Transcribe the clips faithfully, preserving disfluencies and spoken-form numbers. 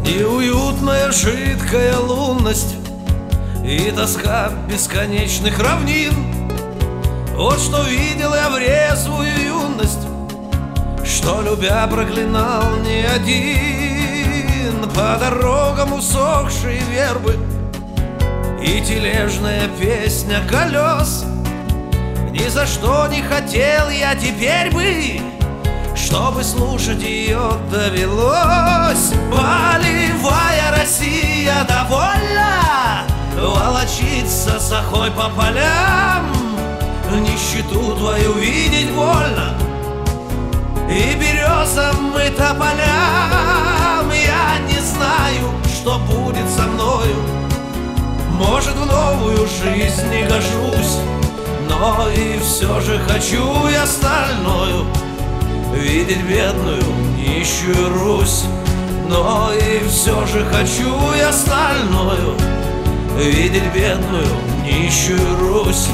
Неуютная жидкая лунность и тоска бесконечных равнин. Вот что видел я в резвую юность, что, любя, проклинал не один. По дорогам усохшие вербы и тележная песня колес. Ни за что не хотел я теперь бы, чтобы слушать ее довелось. Полевая Россия довольна волочиться с охой по полям. Нищету твою видеть больно, и березам и тополям. Я не знаю, что будет со мною, может, в новую жизнь не гожусь, но и все же хочу я стальною видеть бедную, нищую Русь. Но и все же хочу я стальною видеть бедную, нищую Русь.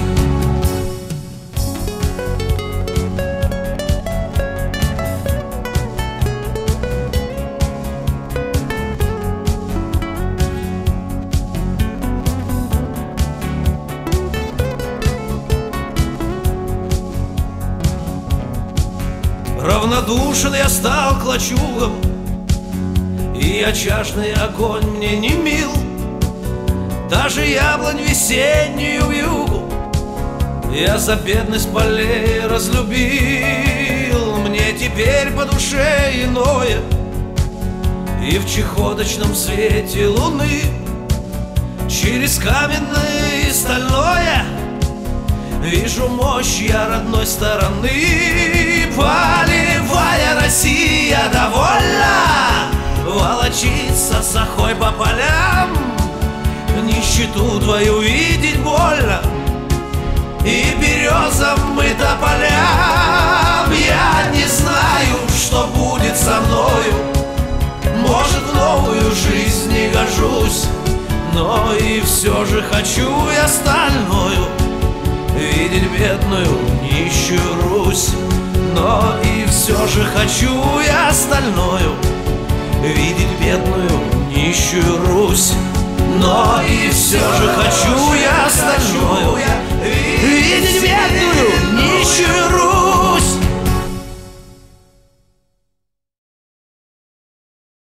Равнодушен я стал к лачугам, и очажный огонь мне не мил. Даже яблонь весеннюю вьюгу я за бедность полей разлюбил. Мне теперь по душе иное, и в чехоточном свете луны через каменное и стальное вижу мощь я родной стороны. Полевая Россия довольна волочиться с охой по полям. Нищету твою видеть больно, и березам и тополям. Я не знаю, что будет со мною, может, в новую жизнь не гожусь, но и все же хочу я стальною видеть бедную, нищую Русь. Но и все же хочу я стальною видеть бедную, нищую Русь. Но и все же хочу я стальною